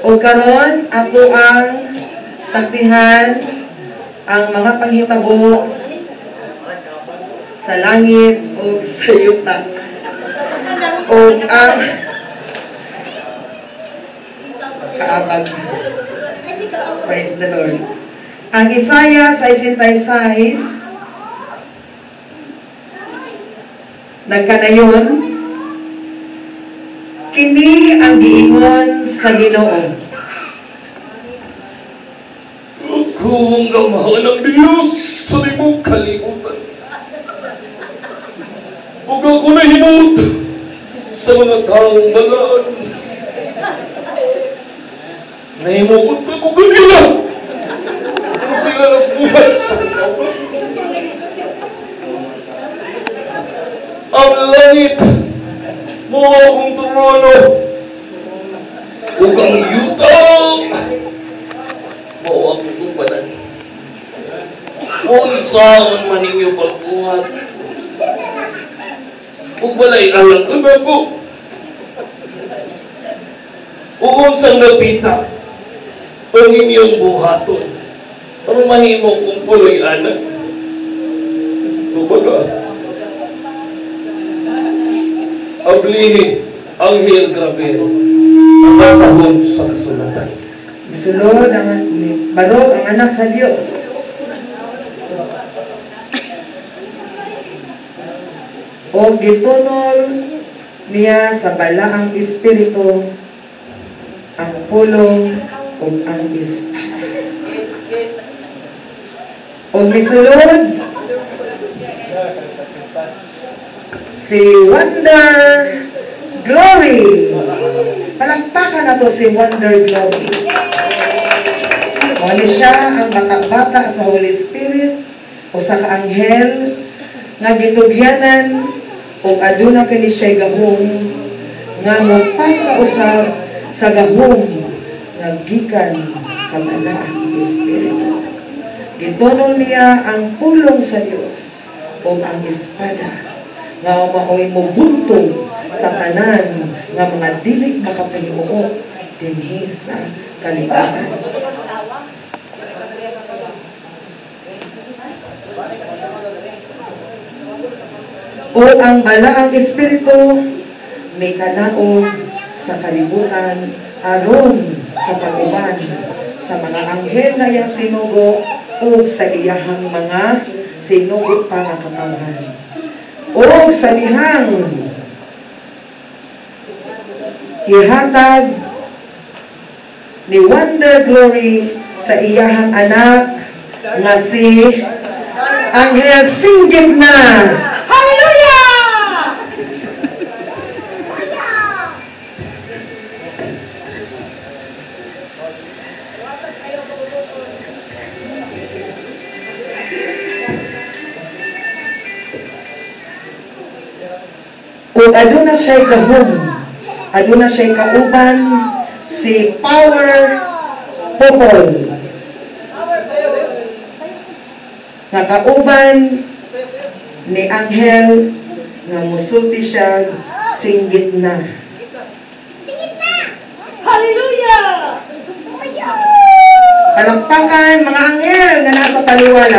O karon ako ang saksihan ang mga panghitabo sa langit o sa yuta. O ang kaabag. Praise the Lord. Ang Isaiah 66 nagkadayon, kini ang giingon sa Ginoo. Ako ang gamahan ng Diyos sa limong kalibutan. Huwag ako nahimot sa mga taong malaan. Nahimukot ako kanila kung sila nagbuhay sa katawan. Ang langit mo akong trono, ug ang yuta mo akong tumpanan. Kung saan man ninyo pagbuhat, ug balay alang ka na ko. Ug unsang napita ang inyong buhaton, aron mahimo kong puloy anak. Kumbaga, ablihi ang Anghel Gabriel ang nasahon sa kasulatan. Gisulod ang barog ang anak sa Dios. O gitunol niya sa balaang espiritu ang pulong o ang espada. O gisulod si Wonder Glory. Palakpakan na to si Wonder Glory. Wali siya ang bata-bata sa Holy Spirit o sa kaanghel nga gitugyanan o aduna kini siya gahom nga mapasa usab sa gahom nga gikan sa balaang espiritu. Gitunol niya ang pulong sa Dios o ang espada nga maoy mubuntog sa tanan nga mga dili makapahimuot dinhi sa kalibutan. O ang balaang espiritu may kanaog sa kalibutan aron sa pag-uban sa mga anghel nga iyang sinugo o sa iyahang mga sinugo pa nga katawan. O sa dihang ihatag ni Wonder Glory sa iyahang anak nga si Anghel Singgit na. Hallelujah! Kung aduna siya'y gahom, aduna siya'y kauban, si Power Pukol. Nga kauban ni Anghel, nga musulti siya, singgit na. Hallelujah! Palakpakan, mga anghel nga nasa taliwala.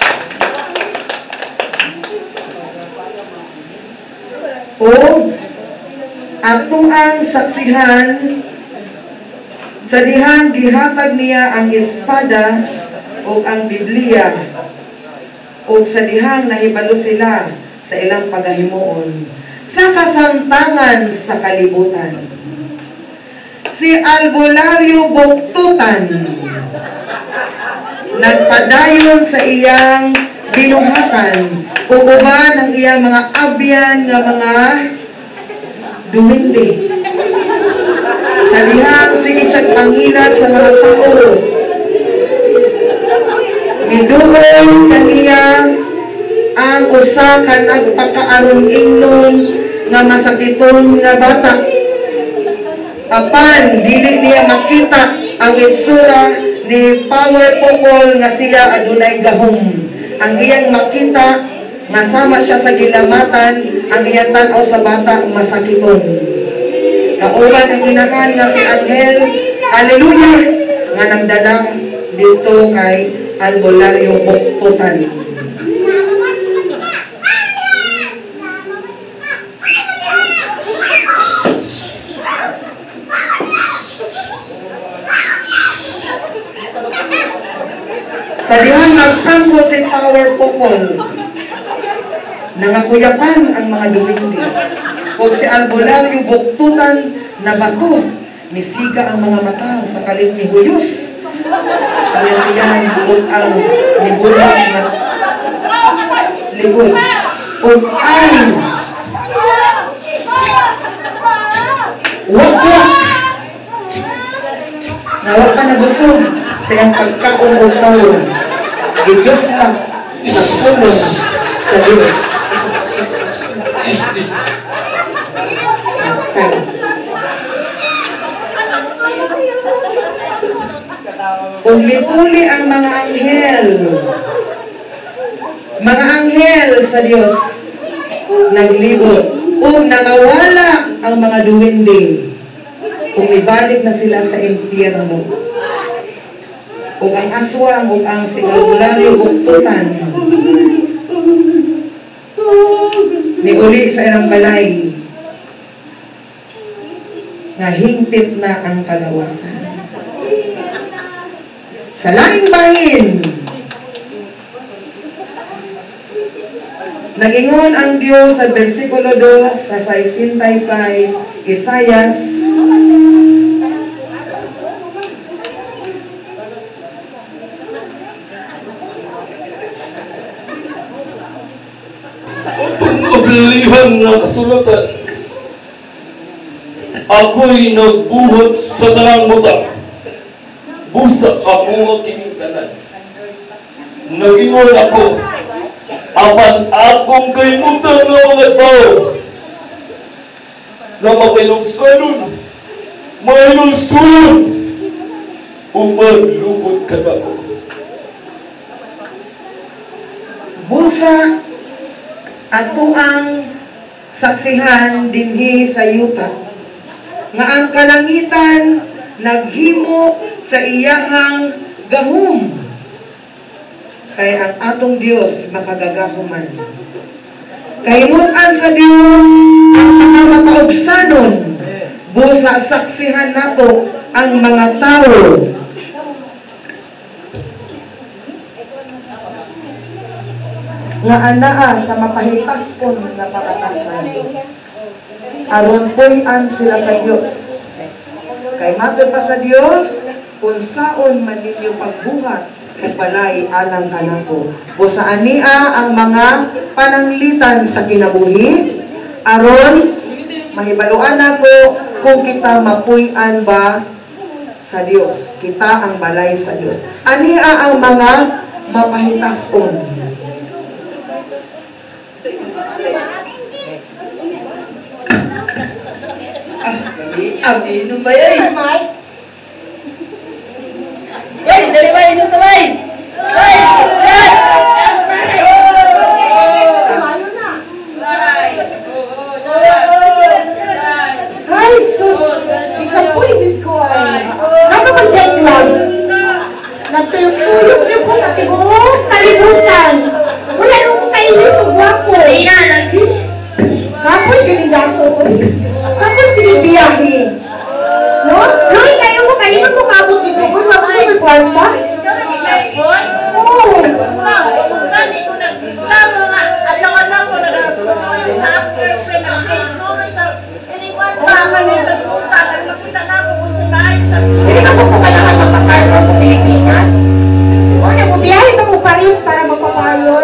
O ato ang saksihan sa dihang gihatag niya ang espada o ang Biblia o sa dihang nahibalo sila sa ilang pagahimuon sa kasamtangan sa kalibutan. Si Albularyo Buktutan nagpadayon sa iyang binuhatan o uban ang iyang mga abyan nga mga dumindi. Sa dihang sige siyang pangilan sa mga tao. Giduol kaniya ang usa ka nagpakaaron ingnon nga masakiton nga bata. Apan dili niya makita ang itsura ni Power Pukol nga siya adunay gahom. Ang iyang makita masama siya sa gilamatan, ang iyang tanaw sa bata masakiton. Kauban ang inahan nga si Anghel Hallelujah! Nga nagdala dito kay albularyo buktutan. Sa dihang nagtanggo si Power Popol, nangakuyapan ang mga dumindi. Kung si albularyo buktutan na bato, nisiga ang mga mata sa kalit ni Huyos. Kaya kung ang libulang na libul. Kung ang wakwak nawag pa na busog sa iyang pagkaon o tawon. Diyos lang nagpulong sa Diyos. Kung lipuli ang mga anghel sa Diyos, naglibot. Kung nangawala ang mga duwende, kung ibalik na sila sa impyerno. Kung ang aswang, kung ang si albularyo buktutan, niuli sa irang balay, nga hingpit na ang kagawasan. Sa laing bahin, nagingon ang Diyos sa versikulo 2 sa 66, Isayas, Itong abilihan ng kasulatan, ako'y nagbuhat sa dalang muta. Busa ako kinikanan. Nagingon ako, apan akong kaimutan ng mga tao na makinungsanon, mahinulsunon, umaglukot ka na ako. busa ato ang saksihan dinhi sa yuta nga ang kalangitan naghimo sa iyahang gahom kay ang atong Dios makagagahuman. Kahimutan sa Dios ang mga mapaugsanon, busa saksihan nato ang mga tao nga anaa sa mapahitaskon na pakatasan. Aron puy-an sila sa Dios. Kay matod pa sa Dios, kung saon man ninyo pagbuhat o balay alang kanato. Busa ania ang mga pananglitan sa kinabuhi, aron mahibaluan nato kung kita mapuy-an ba sa Dios. Kita ang balay sa Dios. Ania ang mga mapahitaskon. Inom ba yan? Bay, dali ba? Inom ka bay? Bay! Shot! Ay, sus! Di ka pwede ko ay. Napaka-jet lag. Nagtuyok-tuyok niyo ko sa tiguong kalibutan. Wala nung ko kainis o guwapo. Kapoy ganing dato. Kapoy sinibiyahe. No? Loy, kayo mo, kanina mo kabot dito. Kung wala ko may kwarta? Oo. Hindi ka kung kailangan magpaparlor sa Pilipinas? Wala mo, biyahe pa mo Paris para magpaparlor?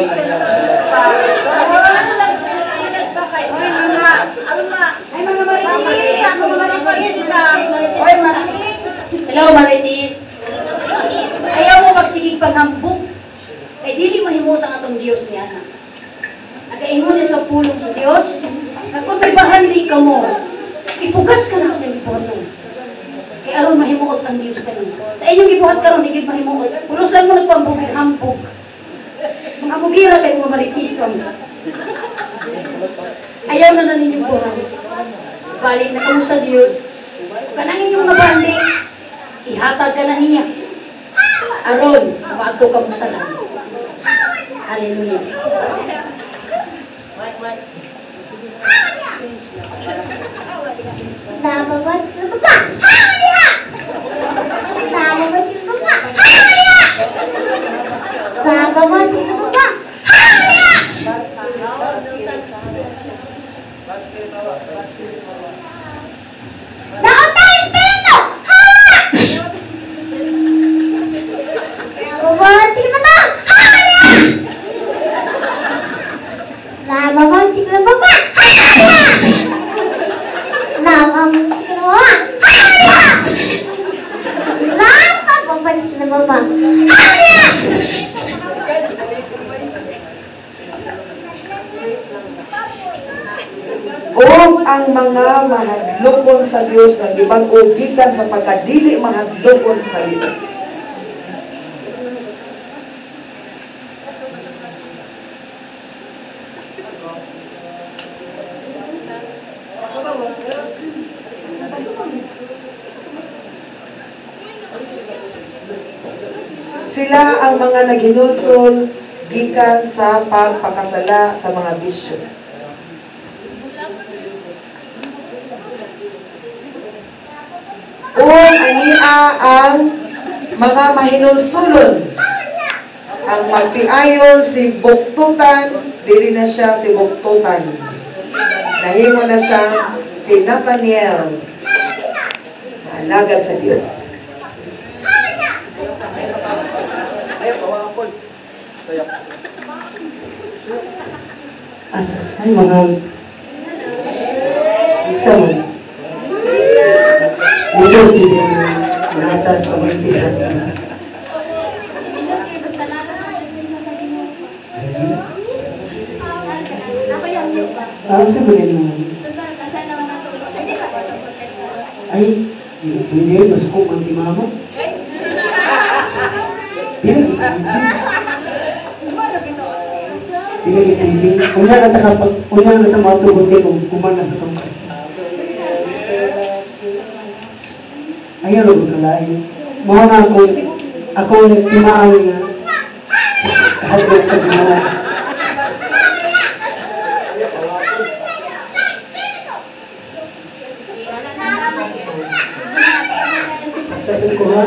Ay, mga Maritis! Ako mga Maritis! Oy, Hello, Maritis. Ayaw mo magsigig paghambog. Ay, dili mahimutang atong Diyos ni Ana. Nagaingon niya sa pulong sa Diyos. Kung may bahali ka mo, ipugas ka na sa ipotong. Kaya aron mahimuot ang Diyos ka nun. Sa inyong ibuhat ka ron, higit mahimuot. Pulos lang mo nagpambog-hambog. Mga mugira kayo mga Maritis ka mo. Ayaw na ninyong buhay. Balik na kamo sa Diyos. Kanangin yung mga bandi. ka na niya. Aron, maato ka mo sa langit. Hallelujah. O ang mga mahadlokon sa Dios ng ibang gikan sa pagkadili mahadlokon sa Dios. Sila ang mga naghinulsol gikan sa pagpakasala sa mga bisyo. O ania ang mga mahinulsulon. Ang magtiayon si Buktutan, dili na siya si Buktutan. Nahimo na siya si Nathaniel. Alagad sa Diyos. Asa? Ay, mahal. Gusto mo? Ngayon, hindi natin pamantisa sa mga. Saan ba yan mo? Ay, hindi, masukupan si mama. Hindi. Una na ta matugutin kung kumana sa tungkas. Ayaw lang kalain. Mga na akong timaan nga kahadlok sa ginawa. Saktasan ko ha.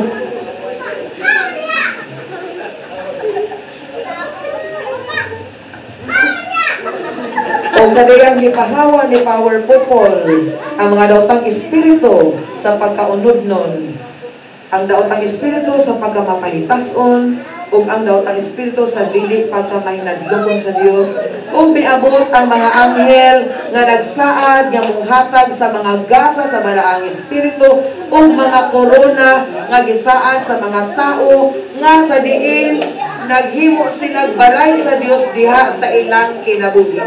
O sa dayang gipahawa ni Power Popol ang mga daotang espiritu sa pagkaunod nun, ang daotang espiritu sa pagkamapahitason, ug ang daotang espiritu sa dili pagkamahinadlokon sa Dios, ug miabot ang mga anghel nga nagsaad nga munghatag sa mga gasa sa balaang espiritu ug mga korona nga gisaad sa mga tao nga sa diin naghimo sila balay sa Dios diha sa ilang kinabuhi.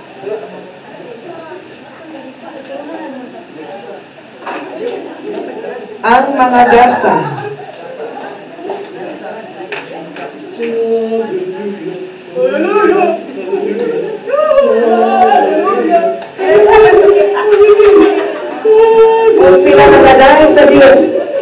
Ang mga gasa kung sila nagadahin sa Diyos,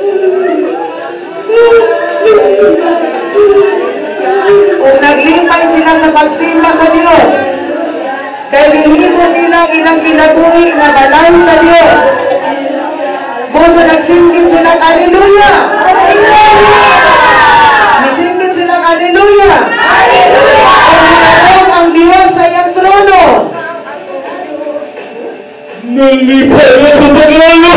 kung naglipay sila sa pagsimba sa Diyos, kay lihimo nila ilang kinabuhi na balay sa Diyos. Kung nagsinggit silang Alleluia! Nasinggit silang Alleluia! Kung narong ang Diyos sa iyang trono, nalipay na sa paglalo.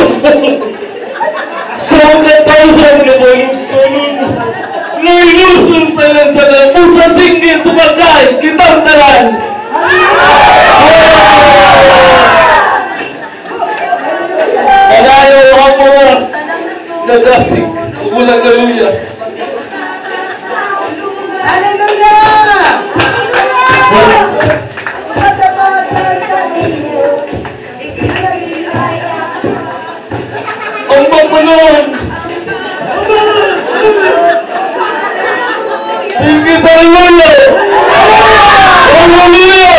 Sa katawhan na malungsonon, nailusun sa nasalan mo sa singgit sa pagkain, kitang talan. Pagayo ang mga nagasig, ulang Alleluia. Alleluia! Ang magmanon! Sige, Alleluia! Alleluia!